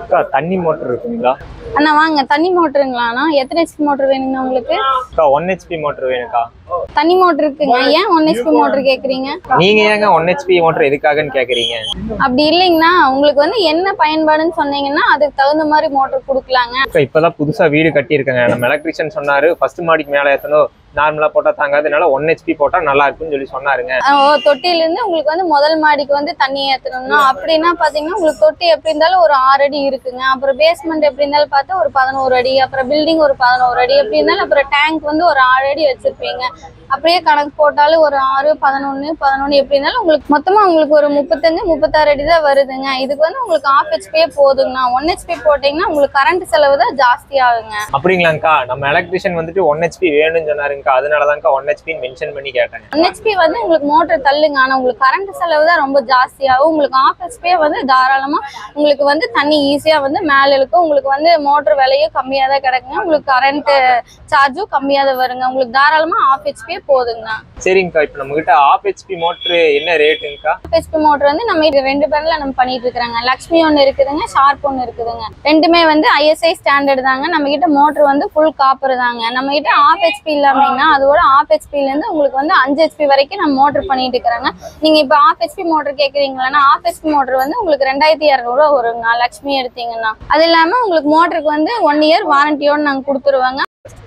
அக்கா தண்ணி மோட்டர் இருக்குங்களா? அண்ணா வாங்க, தண்ணி மோட்டருங்களாண்ணா? எத்தனை ஹெச்பி மோட்டர் வேணுங்க உங்களுக்கு? அக்கா 1 HP மோட்டர் வேணுக்கா. தண்ணி மோட்டர் இருக்குங்க. ஏன் 1 HP மோட்டர் கேக்குறீங்க? நீங்க ஏங்க 1 HP மோட்டர் எதுக்காகன்னு கேக்குறீங்க? அப்படி இல்லைங்கண்ணா, உங்களுக்கு வந்து என்ன பயன்பாடுன்னு சொன்னீங்கன்னா அதுக்கு தகுந்த மாதிரி மோட்டர் கொடுக்கலாங்க. இப்பதான் புதுசா வீடு கட்டியிருக்கேங்க. நம்ம எலக்ட்ரிஷியன் சொன்னாரு ஃபர்ஸ்ட் மாடிக்கு மேல ஏத்தணும், நார்மலா போட்டா தாங்காதனால 1 HP போட்டா நல்லா இருக்குன்னு சொல்லி சொன்னாருங்க. தொட்டில இருந்து உங்களுக்கு வந்து முதல் மாடிக்கு வந்து தண்ணி ஏத்தணும்னா அப்படின்னா பாத்தீங்கன்னா உங்களுக்கு தொட்டி எப்படி இருந்தாலும் ஒரு 6 அடி இருக்குங்க. அப்புறம் பேஸ்மெண்ட் எப்படி இருந்தாலும் பார்த்தா ஒரு 11 அடி, அப்புறம் பில்டிங் ஒரு 11 அடி எப்படி இருந்தாலும், அப்புறம் டேங்க் வந்து ஒரு 6 அடி வச்சிருப்பீங்க. அப்படியே கணக்கு போட்டாலும் ஒரு 6, 11 எப்படி இருந்தாலும் உங்களுக்கு மொத்தமா உங்களுக்கு ஒரு 35, 36 அடி தான் வருதுங்க. இதுக்கு வந்து உங்களுக்கு 1/2 HP போதுங்கண்ணா. 1 HP போட்டீங்கன்னா உங்களுக்கு கரண்ட் செலவு தான் ஜாஸ்தி ஆகுங்க. அப்படிங்களாங்கக்கா? நம்ம எலக்ட்ரிஷியன் வந்துட்டு 1 HP வேணும்னு சொன்னாருங்கக்கா, அதனாலதான்க்கா 1 HP மென்ஷன் பண்ணி கேட்டேன். 1 HP வந்து உங்களுக்கு மோட்டர் தள்ளுங்க, ஆனா உங்களுக்கு கரண்ட் செலவு தான் ரொம்ப ஜாஸ்தி ஆகும். உங்களுக்கு 1/2 HP வந்து தாராளமா உங்களுக்கு வந்து தண்ணி ஈஸியா வந்து மேல இருக்கும். உங்களுக்கு வந்து மோட்டர் விலையும் கம்மியா தான் கிடைக்குங்க. உங்களுக்கு கரண்ட் சார்ஜும் கம்மியா தான் வருங்க. உங்களுக்கு தாராளமா 1/2 HP போதுங்க. சரிங்கக்கா, இப்ப நம்ம கிட்ட 1/2 HP மோட்டர் என்ன ரேட்டுங்கக்கா? 1/2 HP மோட்டர் வந்து நம்ம 2 பேர்ல நம்ம பண்ணிட்டு இருக்காங்க. லக்ஷ்மி ஒன்னு இருக்குதுங்க, ஷார்ப் ஒன்னு இருக்குதுங்க. ரெண்டுமே வந்து ISI ஸ்டாண்டர்ட் தாங்க. நம்ம கிட்ட மோட்டர் வந்து ஃபுல் காப்பர் தாங்க. நம்ம கிட்ட 1/2 HP இல்லாமங்கன்னா அதோட 1/2 HP ல இருந்து உங்களுக்கு வந்து 5 HP வரைக்கும் நம்ம மோட்டர் பண்ணிட்டு இருக்காங்க. நீங்க இப்ப 1/2 HP மோட்டர் கேக்குறீங்களா? 1/2 HP மோட்டர் வந்து உங்களுக்கு 2200 வருங்க லக்ஷ்மி எடுத்தீங்கன்னா. அது இல்லாம உங்களுக்கு மோட்டருக்கு வந்து 1 இயர் வாரண்டியோட நாங்க கொடுத்துருவாங்க.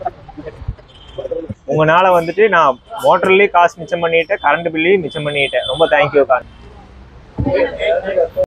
உங்களால வந்துட்டு நான் மோட்டர்லயே காசு மிச்சம் பண்ணிட்டேன், கரண்ட் பில்லையும் மிச்சம் பண்ணிட்டேன். ரொம்ப தேங்க்யூக்கா.